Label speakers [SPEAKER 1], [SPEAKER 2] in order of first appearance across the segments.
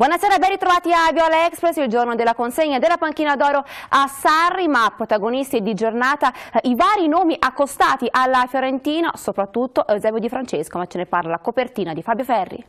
[SPEAKER 1] Buonasera, ben ritrovati a Viola Express, il giorno della consegna della panchina d'oro a Sarri, ma protagonisti di giornata i vari nomi accostati alla Fiorentina, soprattutto Eusebio Di Francesco, ma ce ne parla la copertina di Fabio Ferri.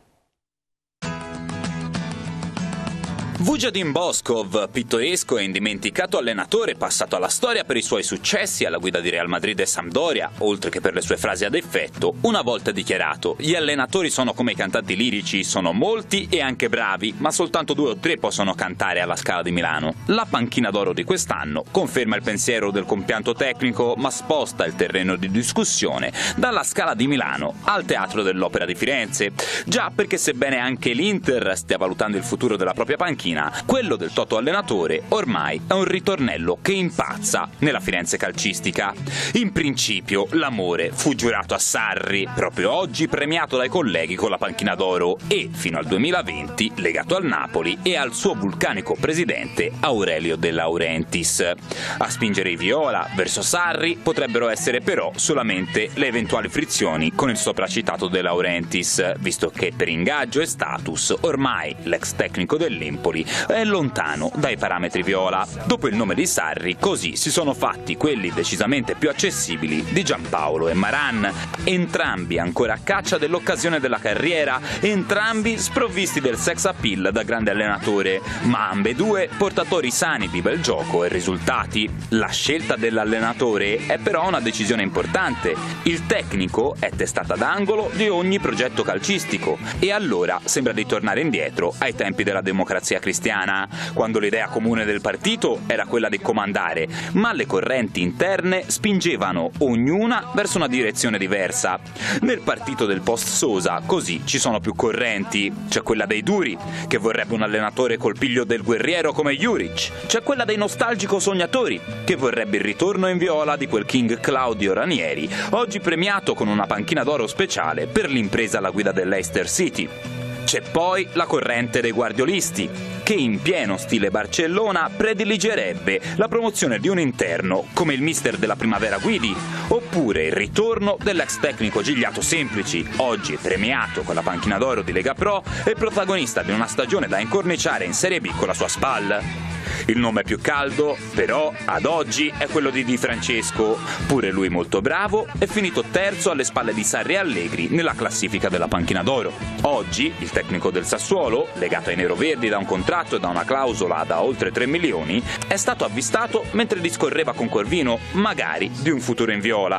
[SPEAKER 2] Vujadin Boskov, pittoresco e indimenticato allenatore passato alla storia per i suoi successi alla guida di Real Madrid e Sampdoria, oltre che per le sue frasi ad effetto, una volta dichiarato: gli allenatori sono come i cantanti lirici, sono molti e anche bravi, ma soltanto 2 o 3 possono cantare alla Scala di Milano. La panchina d'oro di quest'anno conferma il pensiero del compianto tecnico, ma sposta il terreno di discussione dalla Scala di Milano al Teatro dell'Opera di Firenze. Già, perché sebbene anche l'Inter stia valutando il futuro della propria panchina, quello del Toto allenatore ormai è un ritornello che impazza nella Firenze calcistica. In principio l'amore fu giurato a Sarri, proprio oggi premiato dai colleghi con la panchina d'oro e, fino al 2020, legato al Napoli e al suo vulcanico presidente Aurelio De Laurentiis. A spingere i viola verso Sarri potrebbero essere però solamente le eventuali frizioni con il sopracitato De Laurentiis, visto che per ingaggio e status ormai l'ex tecnico dell'Empoli è lontano dai parametri viola. Dopo il nome di Sarri, così si sono fatti quelli decisamente più accessibili di Giampaolo e Maran, entrambi ancora a caccia dell'occasione della carriera, entrambi sprovvisti del sex appeal da grande allenatore, ma ambedue portatori sani di bel gioco e risultati. La scelta dell'allenatore è però una decisione importante. Il tecnico è testata d'angolo di ogni progetto calcistico e allora sembra di tornare indietro ai tempi della democrazia cristiana, quando l'idea comune del partito era quella di comandare, ma le correnti interne spingevano ognuna verso una direzione diversa. Nel partito del post-Sosa, così, ci sono più correnti. C'è quella dei duri, che vorrebbe un allenatore col piglio del guerriero come Juric. C'è quella dei nostalgico sognatori, che vorrebbe il ritorno in viola di quel King Claudio Ranieri, oggi premiato con una panchina d'oro speciale per l'impresa alla guida dell'Leicester City. C'è poi la corrente dei guardiolisti, che in pieno stile Barcellona prediligerebbe la promozione di un interno come il mister della Primavera Guidi, oppure il ritorno dell'ex tecnico Gigliato Semplici, oggi premiato con la panchina d'oro di Lega Pro e protagonista di una stagione da incorniciare in Serie B con la sua SPAL. Il nome più caldo, però, ad oggi è quello di Di Francesco, pure lui molto bravo, è finito terzo alle spalle di Sarri e Allegri nella classifica della panchina d'oro. Oggi il tecnico del Sassuolo, legato ai neroverdi da un contratto e da una clausola da oltre 3 milioni, è stato avvistato mentre discorreva con Corvino, magari di un futuro in viola.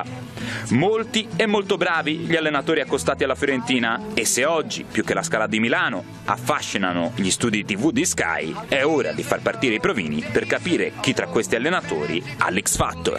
[SPEAKER 2] Molti e molto bravi gli allenatori accostati alla Fiorentina, e se oggi, più che la Scala di Milano, affascinano gli studi TV di Sky, è ora di far partire i provini per capire chi tra questi allenatori ha l'X Factor.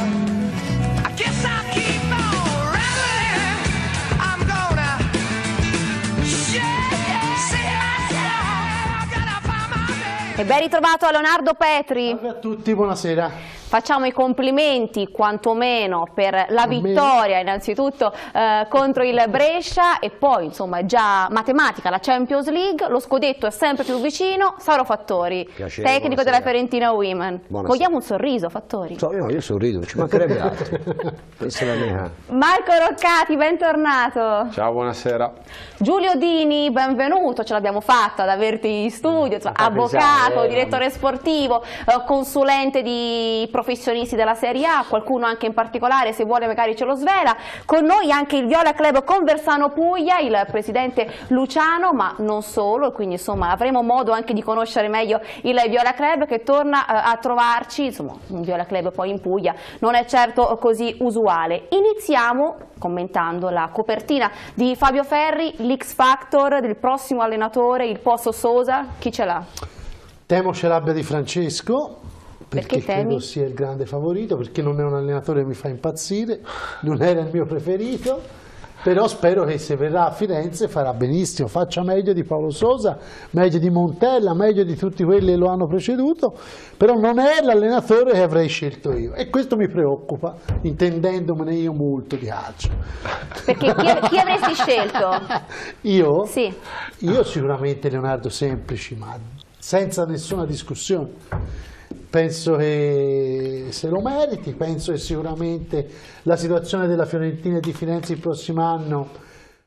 [SPEAKER 1] E ben ritrovato a Leonardo Petri.
[SPEAKER 3] Salve a tutti, buonasera.
[SPEAKER 1] Facciamo i complimenti quantomeno per la vittoria innanzitutto contro il Brescia e poi insomma già matematica la Champions League, lo scudetto è sempre più vicino. Sauro Fattori,
[SPEAKER 4] piacere,
[SPEAKER 1] tecnico
[SPEAKER 4] buonasera.
[SPEAKER 1] della Fiorentina Women.
[SPEAKER 4] Buonasera.
[SPEAKER 1] Vogliamo un sorriso, Fattori?
[SPEAKER 4] Io sorrido, ci mancherebbe altro. Questa è la mia.
[SPEAKER 1] Marco Roccati, bentornato.
[SPEAKER 5] Ciao, buonasera.
[SPEAKER 1] Giulio Dini, benvenuto, ce l'abbiamo fatta ad averti in studio, insomma, avvocato, direttore sportivo, consulente di professionisti della Serie A, qualcuno anche in particolare, se vuole magari ce lo svela. Con noi anche il Viola Club Conversano Puglia, il presidente Luciano, ma non solo, quindi insomma avremo modo anche di conoscere meglio il Viola Club che torna a trovarci, insomma un Viola Club poi in Puglia non è certo così usuale. Iniziamo commentando la copertina di Fabio Ferri, l'X Factor del prossimo allenatore, il posto Sosa, chi ce l'ha?
[SPEAKER 3] Temo ce l'abbia Di Francesco, perché
[SPEAKER 1] temi?
[SPEAKER 3] credo sia il grande favorito, perché non è un allenatore che mi fa impazzire, non era il mio preferito, però spero che se verrà a Firenze farà benissimo, faccia meglio di Paolo Sosa, meglio di Montella, meglio di tutti quelli che lo hanno preceduto, però non è l'allenatore che avrei scelto io e questo mi preoccupa, intendendomene io molto di calcio.
[SPEAKER 1] Perché chi avresti scelto?
[SPEAKER 3] Io?
[SPEAKER 1] Sì.
[SPEAKER 3] Io sicuramente Leonardo Semplici, ma senza nessuna discussione. Penso che se lo meriti, penso che sicuramente la situazione della Fiorentina e di Firenze il prossimo anno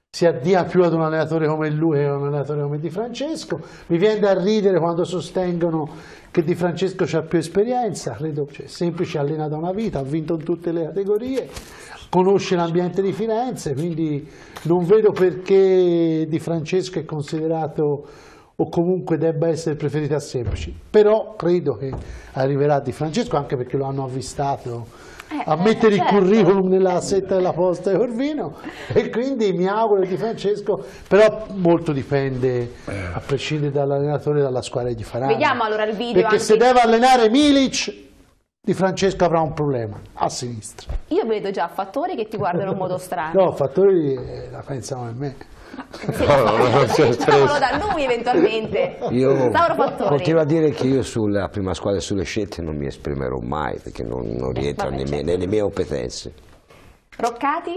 [SPEAKER 3] si addia più ad un allenatore come lui che a un allenatore come Di Francesco. Mi viene da ridere quando sostengono che Di Francesco ha più esperienza, credo, semplice, allena da una vita, ha vinto in tutte le categorie, conosce l'ambiente di Firenze, quindi non vedo perché Di Francesco è considerato o comunque debba essere preferito a Semplici, però credo che arriverà Di Francesco, anche perché lo hanno avvistato a mettere il curriculum nella setta della posta di Corvino, e quindi mi auguro Di Francesco, però molto dipende, a prescindere dall'allenatore e dalla squadra che gli faranno.
[SPEAKER 1] Vediamo allora il video.
[SPEAKER 3] Perché se deve allenare Milic, Di Francesco avrà un problema a sinistra.
[SPEAKER 1] Io vedo già fattori che ti guardano in modo strano.
[SPEAKER 3] No, fattori la pensano a me.
[SPEAKER 1] Diciamolo da lui eventualmente.
[SPEAKER 4] Io
[SPEAKER 1] Fattori.
[SPEAKER 4] continuo a dire che io sulla prima squadra e sulle scelte non mi esprimerò mai, perché non rientra nelle mie competenze.
[SPEAKER 1] Roccati?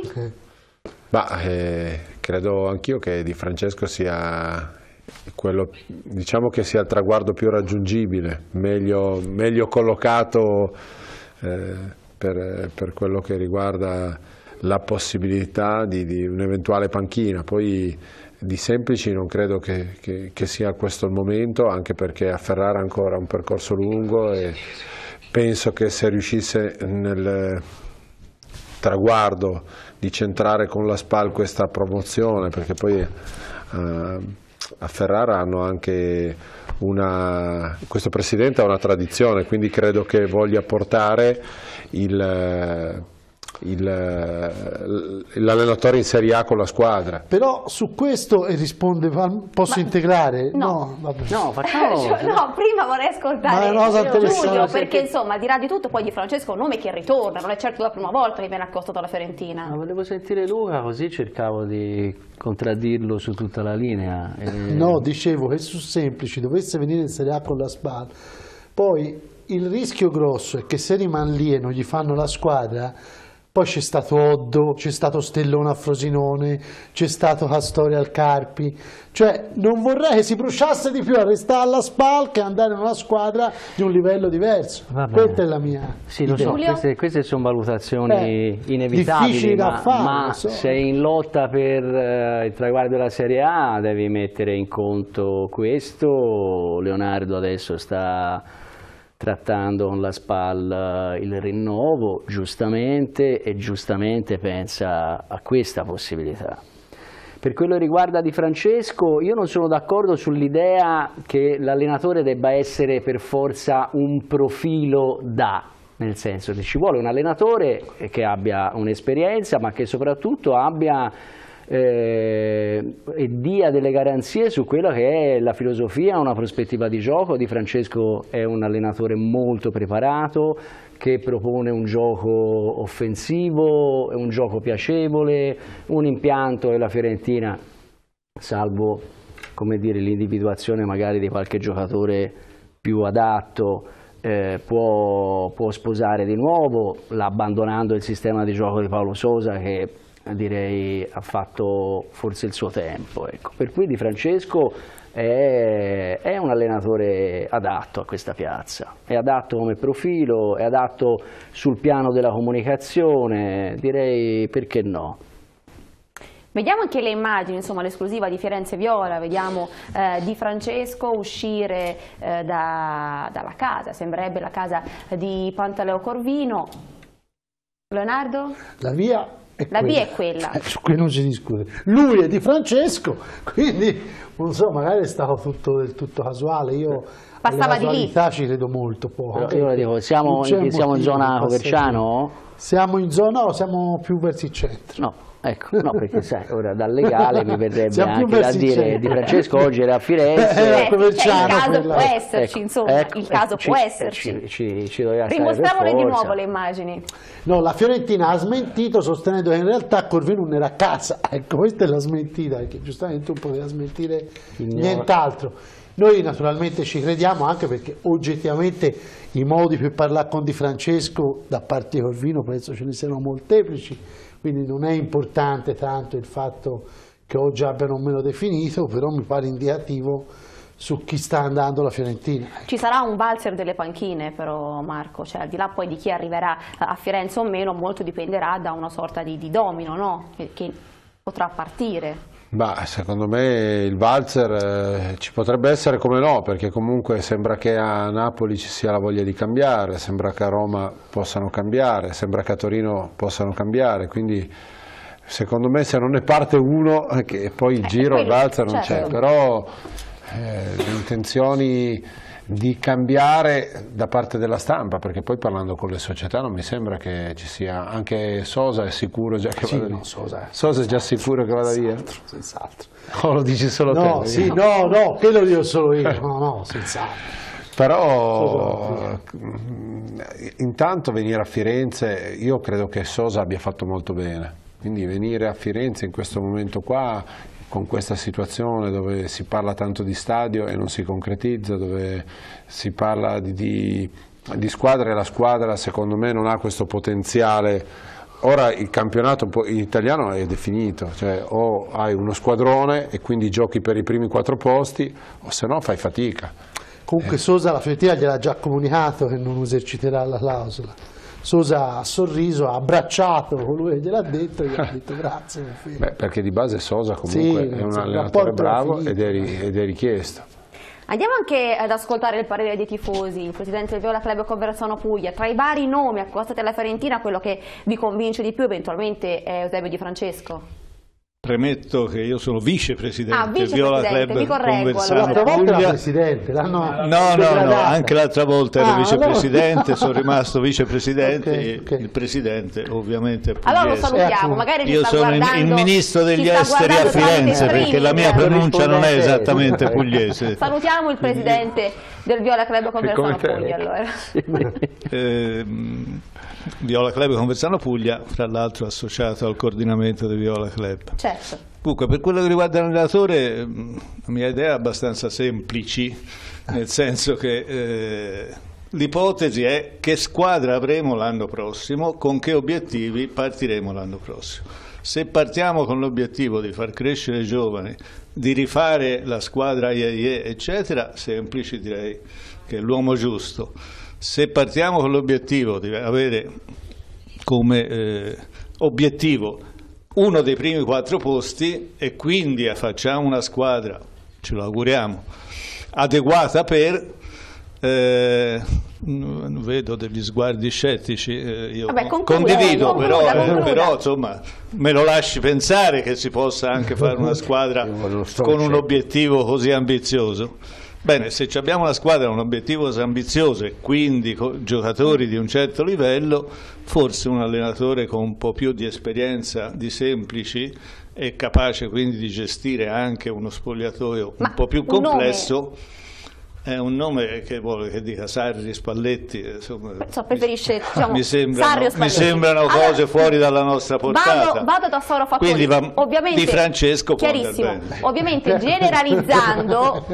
[SPEAKER 5] Credo anch'io che Di Francesco sia quello, diciamo che sia il traguardo più raggiungibile, meglio collocato per quello che riguarda la possibilità di un'eventuale panchina. Poi Di Semplici non credo che sia questo il momento, anche perché a Ferrara ancora un percorso lungo, e penso che se riuscisse nel traguardo di centrare con la SPAL questa promozione, perché poi a Ferrara hanno anche questo presidente ha una tradizione, quindi credo che voglia portare l'allenatore in Serie A con la squadra.
[SPEAKER 3] Però su questo risponde, posso integrare?
[SPEAKER 1] No,
[SPEAKER 3] facciamo.
[SPEAKER 1] No, prima vorrei ascoltare Giulio, perché insomma, al di là di tutto, poi Di Francesco è un nome che ritorna, non è certo la prima volta che viene accostato alla Fiorentina.
[SPEAKER 6] Ma volevo sentire Luca, così cercavo di contraddirlo su tutta la linea.
[SPEAKER 3] No, dicevo che su Semplici dovesse venire in Serie A con la SPAL, poi il rischio grosso è che se rimane lì e non gli fanno la squadra, poi c'è stato Oddo, c'è stato Stellone a Frosinone, c'è stato Castori al Carpi, cioè non vorrei che si bruciasse di più a restare alla SPAL che andare in una squadra di un livello diverso. Questa è la mia
[SPEAKER 6] lo so, queste sono valutazioni inevitabili,
[SPEAKER 3] da fare,
[SPEAKER 6] ma sei in lotta per il traguardo della Serie A, devi mettere in conto questo. Leonardo adesso sta trattando con la SPAL il rinnovo, giustamente, e giustamente pensa a questa possibilità. Per quello che riguarda Di Francesco, io non sono d'accordo sull'idea che l'allenatore debba essere per forza un profilo da, nel senso che ci vuole un allenatore che abbia un'esperienza, ma che soprattutto abbia e dia delle garanzie su quella che è la filosofia, una prospettiva di gioco. Di Francesco è un allenatore molto preparato, che propone un gioco offensivo, un gioco piacevole, un impianto che la Fiorentina, salvo l'individuazione magari di qualche giocatore più adatto, può sposare di nuovo, abbandonando il sistema di gioco di Paulo Sousa, che direi ha fatto forse il suo tempo, ecco. Per cui Di Francesco è un allenatore adatto a questa piazza, è adatto come profilo, è adatto sul piano della comunicazione, direi perché no.
[SPEAKER 1] Vediamo anche le immagini, insomma, l'esclusiva di Firenze Viola, vediamo Di Francesco uscire dalla casa, sembrerebbe la casa di Pantaleo Corvino. Leonardo?
[SPEAKER 3] La via è
[SPEAKER 1] quella.
[SPEAKER 3] Su cui non si discute. Lui è Di Francesco, quindi non so, magari è stato del tutto casuale. Io
[SPEAKER 1] passava di lì.
[SPEAKER 3] Ci credo molto poco.
[SPEAKER 6] Io lo dico, siamo in zona Coverciano?
[SPEAKER 3] Siamo in zona, no, siamo più verso il centro.
[SPEAKER 6] No. Ecco, no, perché sai, ora dal legale mi verrebbe anche da dire Di Francesco oggi era a Firenze.
[SPEAKER 1] Il caso può esserci, insomma, il caso può esserci. Rimostriamole di nuovo le immagini.
[SPEAKER 3] No, la Fiorentina ha smentito sostenendo che in realtà Corvino non era a casa. Ecco, questa è la smentita, perché giustamente tu poteva smentire nient'altro. Noi naturalmente ci crediamo, anche perché oggettivamente i modi per parlare con Di Francesco da parte di Corvino penso ce ne siano molteplici. Quindi non è importante tanto il fatto che oggi abbiano o meno definito, però mi pare indicativo su chi sta andando la Fiorentina.
[SPEAKER 1] Ci sarà un valzer delle panchine però, Marco, cioè al di là poi di chi arriverà a Firenze o meno, molto dipenderà da una sorta di domino, no? Che potrà partire.
[SPEAKER 5] Bah, secondo me il valzer ci potrebbe essere, come no, perché comunque sembra che a Napoli ci sia la voglia di cambiare, sembra che a Roma possano cambiare, sembra che a Torino possano cambiare, quindi secondo me se non ne parte uno, che poi il giro, il valzer non c'è, però le intenzioni di cambiare da parte della stampa, perché poi parlando con le società non mi sembra che ci sia, anche Sosa è sicuro già che vada via. Sosa è già sicuro che vada via?
[SPEAKER 3] Senz'altro.
[SPEAKER 5] O lo dici solo
[SPEAKER 3] no,
[SPEAKER 5] te?
[SPEAKER 3] Sì, no, che lo dico solo io, no, senz'altro.
[SPEAKER 5] Però intanto venire a Firenze, io credo che Sosa abbia fatto molto bene, quindi venire a Firenze in questo momento qua, con questa situazione dove si parla tanto di stadio e non si concretizza, dove si parla di squadra e la squadra secondo me non ha questo potenziale. Ora il campionato italiano è definito, cioè o hai uno squadrone e quindi giochi per i primi 4 posti o se no fai fatica.
[SPEAKER 3] Comunque Sosa la Fiorentina gliel'ha già comunicato che non eserciterà la clausola. Sosa ha sorriso, ha abbracciato colui che gliel'ha detto e gli ha detto grazie.
[SPEAKER 5] Beh, perché di base Sosa comunque è un allenatore bravo ed è richiesto.
[SPEAKER 1] Andiamo anche ad ascoltare il parere dei tifosi. Il presidente del Viola Club Conversano Puglia, tra i vari nomi accostati alla Fiorentina, quello che vi convince di più eventualmente è Eusebio Di Francesco.
[SPEAKER 7] Premetto che io sono vicepresidente del Viola Club Conversano
[SPEAKER 3] L'altra volta
[SPEAKER 7] Puglia.
[SPEAKER 3] era presidente,
[SPEAKER 7] No, anche l'altra volta ero vicepresidente, sono rimasto vicepresidente e il presidente ovviamente è pugliese.
[SPEAKER 1] Allora lo salutiamo, magari
[SPEAKER 7] io sono il ministro degli esteri a Firenze perché la mia pronuncia non è esattamente pugliese.
[SPEAKER 1] Salutiamo il presidente del Viola Club Conversano Puglia allora.
[SPEAKER 7] Viola Club Conversano Puglia, fra l'altro associato al coordinamento del Viola Club.
[SPEAKER 1] Certo.
[SPEAKER 7] Comunque, per quello che riguarda l'allenatore, la mia idea è abbastanza semplice, nel senso che l'ipotesi è che squadra avremo l'anno prossimo, con che obiettivi partiremo l'anno prossimo. Se partiamo con l'obiettivo di far crescere i giovani, di rifare la squadra eccetera, semplice direi che è l'uomo giusto. Se partiamo con l'obiettivo di avere come obiettivo uno dei primi 4 posti e quindi facciamo una squadra, ce lo auguriamo, adeguata per, vedo degli sguardi scettici, io condivido, però insomma me lo lasci pensare che si possa anche fare una squadra con un obiettivo così ambizioso. Bene, se abbiamo una squadra con un obiettivo ambizioso e quindi giocatori di un certo livello, forse un allenatore con un po' più di esperienza di semplici e capace quindi di gestire anche uno spogliatoio un po' più complesso. È un nome che vuole che dica Sarri, Spalletti, insomma,
[SPEAKER 1] preferisce, diciamo,
[SPEAKER 7] mi sembrano cose fuori dalla nostra portata.
[SPEAKER 1] Vado da Sauro Fattori, ovviamente
[SPEAKER 7] Di Francesco
[SPEAKER 1] chiarissimo, ovviamente generalizzando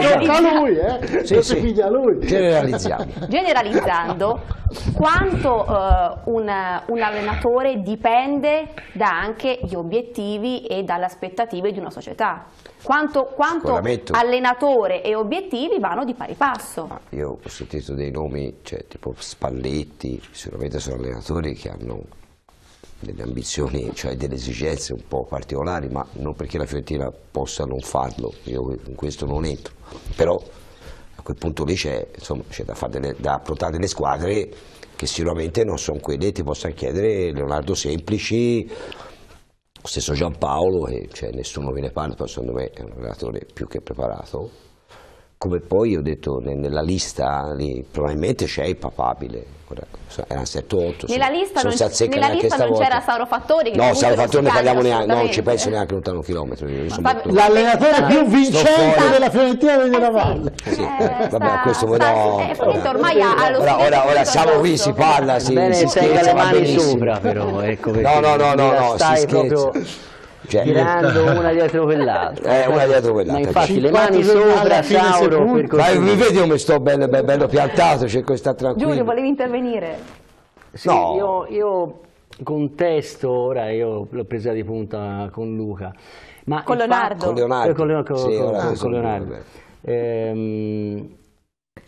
[SPEAKER 1] generalizzando quanto un allenatore dipende da anche gli obiettivi e dalle aspettative di una società. Quanto allenatore e obiettivi vanno di pari passo.
[SPEAKER 4] Io ho sentito dei nomi, cioè, tipo Spalletti, sicuramente sono allenatori che hanno delle ambizioni, cioè delle esigenze un po' particolari, ma non perché la Fiorentina possa non farlo, io in questo non entro, però a quel punto lì c'è da affrontare delle squadre che sicuramente non sono quelle, ti posso chiedere Leonardo Semplici, lo stesso Giampaolo, che cioè, nessuno ve ne parla, però secondo me è un allenatore più che preparato. Come poi ho detto nella lista lì, probabilmente c'è il Papabile, erano 7-8.
[SPEAKER 1] Nella lista non c'era Sauro Fattori.
[SPEAKER 4] No, Sauro Fattori ne parliamo neanche, non ci penso neanche lontano un chilometro.
[SPEAKER 3] L'allenatore più vincente della Fiorentina della Valle.
[SPEAKER 4] Vabbè, questo
[SPEAKER 1] ormai
[SPEAKER 4] ora siamo qui, si parla, si
[SPEAKER 6] scherza, le mani sopra però, ecco perché
[SPEAKER 4] no,
[SPEAKER 6] stai proprio tirando una dietro quell'altra.
[SPEAKER 4] Una dietro quell'altra.
[SPEAKER 6] Ma infatti le mani sopra, Sauro,
[SPEAKER 4] ma mi vedi come sto bello piantato, c'è questa tranquilla.
[SPEAKER 1] Giulio, volevi intervenire?
[SPEAKER 6] Sì, no. Io contesto, ora io l'ho presa di punta con Luca. Ma
[SPEAKER 1] con Leonardo.
[SPEAKER 6] Con Leonardo.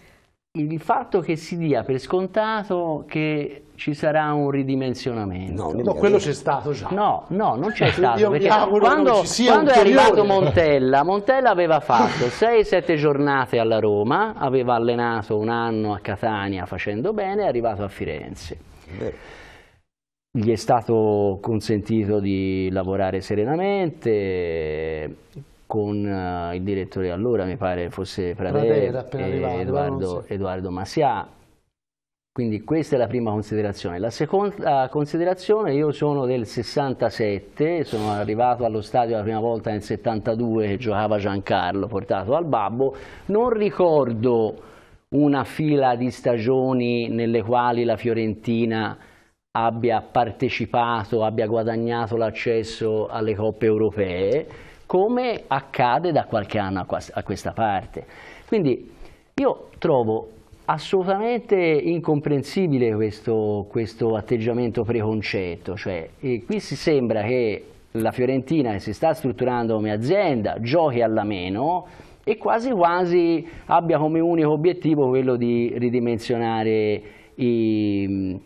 [SPEAKER 6] il fatto che si dia per scontato che ci sarà un ridimensionamento.
[SPEAKER 3] No, quello c'è stato già.
[SPEAKER 6] No, non c'è stato,
[SPEAKER 3] Io
[SPEAKER 6] perché
[SPEAKER 3] mi auguro
[SPEAKER 6] quando
[SPEAKER 3] che non ci sia
[SPEAKER 6] è arrivato
[SPEAKER 3] ulteriore.
[SPEAKER 6] Montella aveva fatto 6-7 giornate alla Roma, aveva allenato un anno a Catania facendo bene, è arrivato a Firenze. Gli è stato consentito di lavorare serenamente con il direttore allora, mi pare fosse Pradera e Edoardo Massià. Quindi questa è la prima considerazione. La seconda considerazione: io sono del 67, sono arrivato allo stadio la prima volta nel 72 che giocava Giancarlo, portato al Babbo. Non ricordo una fila di stagioni nelle quali la Fiorentina abbia partecipato, abbia guadagnato l'accesso alle coppe europee, come accade da qualche anno a questa parte. Quindi io trovo assolutamente incomprensibile questo atteggiamento preconcetto, cioè qui si sembra che la Fiorentina, che si sta strutturando come azienda, giochi alla meno e quasi quasi abbia come unico obiettivo quello di ridimensionare i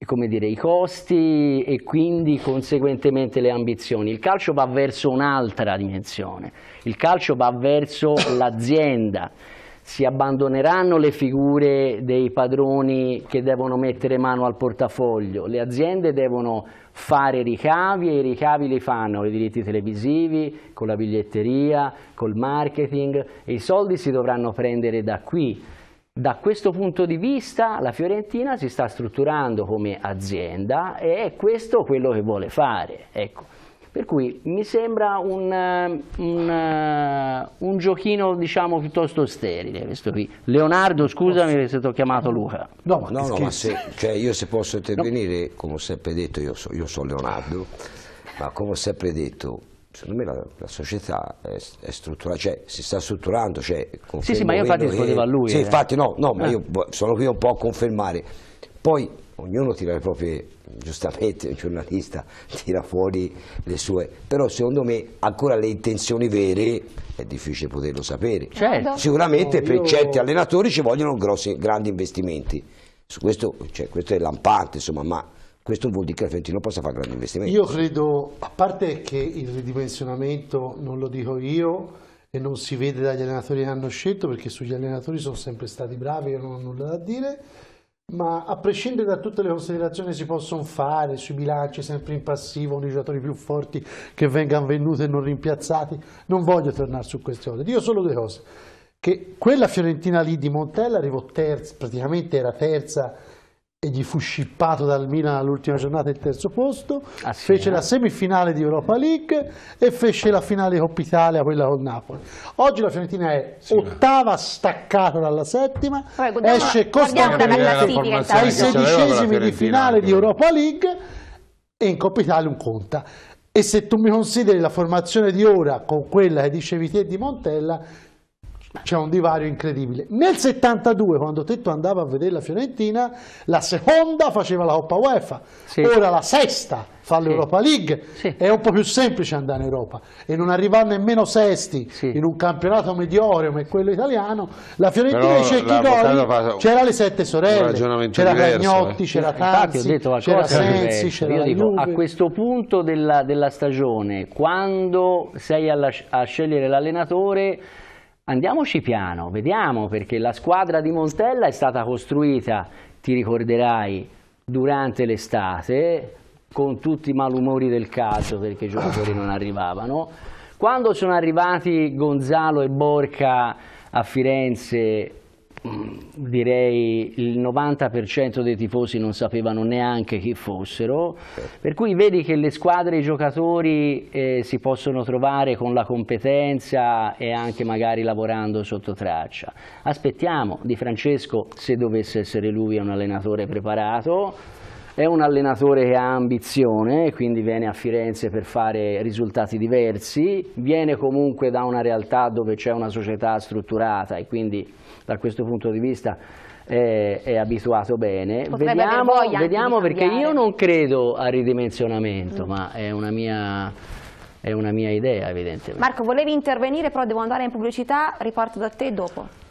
[SPEAKER 6] costi e quindi conseguentemente le ambizioni. Il calcio va verso un'altra dimensione, il calcio va verso l'azienda. Si abbandoneranno le figure dei padroni che devono mettere mano al portafoglio, le aziende devono fare ricavi e i ricavi li fanno con i diritti televisivi, con la biglietteria, col marketing, e i soldi si dovranno prendere da qui. Da questo punto di vista la Fiorentina si sta strutturando come azienda e è questo quello che vuole fare. Ecco. Per cui mi sembra un giochino, diciamo, piuttosto sterile questo qui. Leonardo, scusami se ti ho chiamato Luca.
[SPEAKER 4] No, ma io se posso intervenire, come ho sempre detto, io so Leonardo, ma come ho sempre detto, secondo me la società è strutturata, cioè si sta strutturando.
[SPEAKER 6] Sì, ma io infatti rispondevo a lui.
[SPEAKER 4] Sì, infatti ma io sono qui un po' a confermare. Poi ognuno tira le proprie, giustamente un giornalista tira fuori le sue, però secondo me ancora le intenzioni vere è difficile poterlo sapere.
[SPEAKER 6] Certo.
[SPEAKER 4] Sicuramente per certi allenatori ci vogliono grandi investimenti, su questo, questo è lampante, insomma, ma questo vuol dire che la Fiorentina possa fare grandi investimenti.
[SPEAKER 3] Io credo, a parte che il ridimensionamento non lo dico io e non si vede dagli allenatori che hanno scelto, perché sugli allenatori sono sempre stati bravi, io non ho nulla da dire, ma a prescindere da tutte le considerazioni che si possono fare sui bilanci sempre in passivo, i giocatori più forti che vengano venduti e non rimpiazzati, non voglio tornare su queste cose. Dico solo due cose: che quella Fiorentina lì di Montella arrivò terza, praticamente era terza e gli fu scippato dal Milan all'ultima giornata il terzo posto, fece la semifinale di Europa League e fece la finale di Coppa Italia, quella col Napoli. Oggi la Fiorentina è ottava, staccata dalla settima, esce costantemente ai sedicesimi di finale di Europa League e in Coppa Italia un conta. E se tu mi consideri la formazione di ora con quella che dicevi te di Montella, c'è un divario incredibile. Nel 72, quando Tetto andava a vedere la Fiorentina, la seconda faceva la Coppa UEFA, ora la sesta fa l'Europa League, è un po' più semplice andare in Europa e non arrivare nemmeno sesti in un campionato mediocre come quello italiano. La Fiorentina di Cecchigoli c'era le Sette Sorelle, c'era Cagnotti, c'era Tanzi, c'era Sensi, c'era la Juve.
[SPEAKER 6] A questo punto della stagione, quando sei a scegliere l'allenatore, andiamoci piano, vediamo, perché la squadra di Montella è stata costruita, ti ricorderai, durante l'estate, con tutti i malumori del calcio perché i giocatori non arrivavano. Quando sono arrivati Gonzalo e Borca a Firenze, direi il 90% dei tifosi non sapevano neanche chi fossero, per cui vedi che le squadre e i giocatori si possono trovare con la competenza e anche magari lavorando sotto traccia. Aspettiamo Di Francesco, se dovesse essere lui un allenatore preparato, è un allenatore che ha ambizione, quindi viene a Firenze per fare risultati diversi, viene comunque da una realtà dove c'è una società strutturata e quindi da questo punto di vista è abituato bene. Vediamo perché io non credo al ridimensionamento, ma è una mia idea evidentemente.
[SPEAKER 1] Marco, volevi intervenire, però devo andare in pubblicità, riparto da te dopo.